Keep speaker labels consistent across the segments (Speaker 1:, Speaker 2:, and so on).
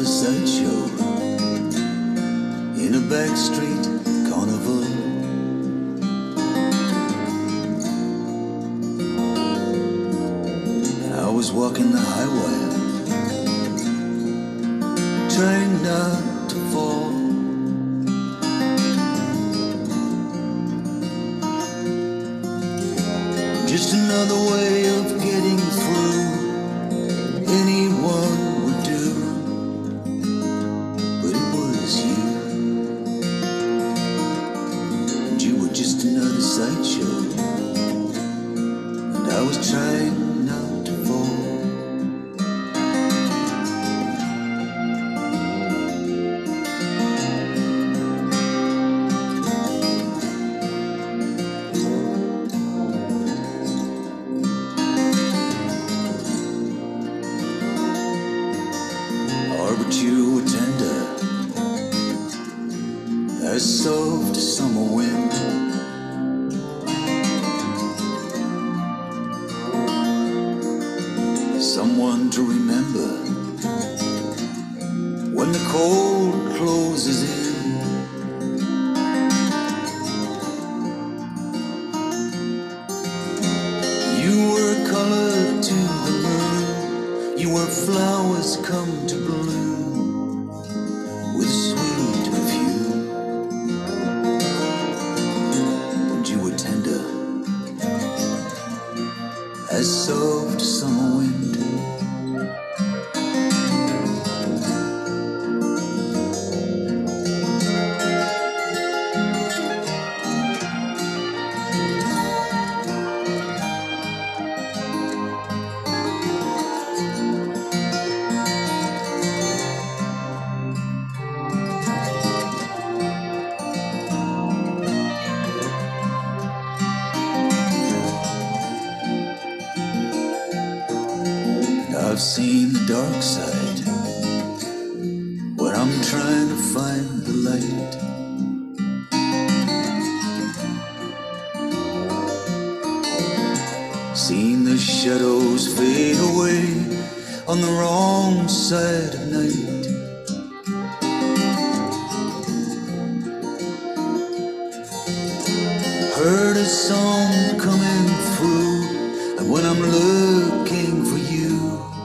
Speaker 1: another sideshow in a backstreet carnival. I was walking the highway, trying not to fall. Just another way of getting through. Anyone would do, but it was you. And you were just another sideshow, and I was trying not to fall. But you were tender as soft as summer wind. Someone to remember when the cold closes in. You were a color to the moon. You were flowers come to bloom with sweet perfume. And you were tender as soft summer wind. I've seen the dark side when I'm trying to find the light. Seen the shadows fade away on the wrong side of night. Heard a song coming through, and when I'm looking for you,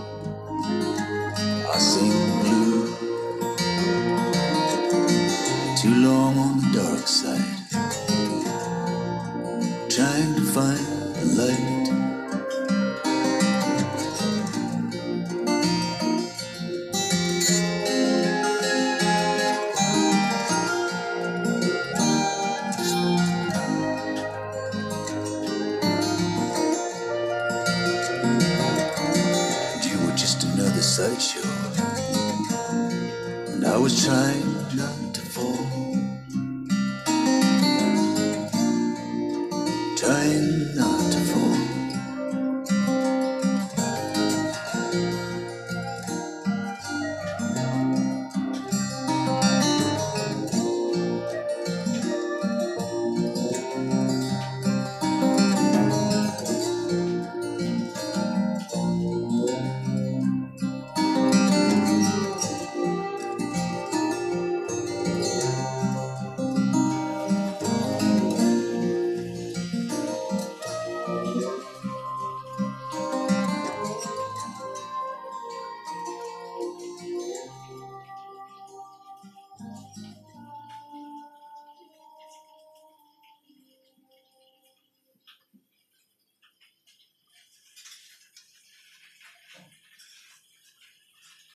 Speaker 1: I sing blue. Too long on the dark side, trying to find the light. You were just another sideshow, and I was trying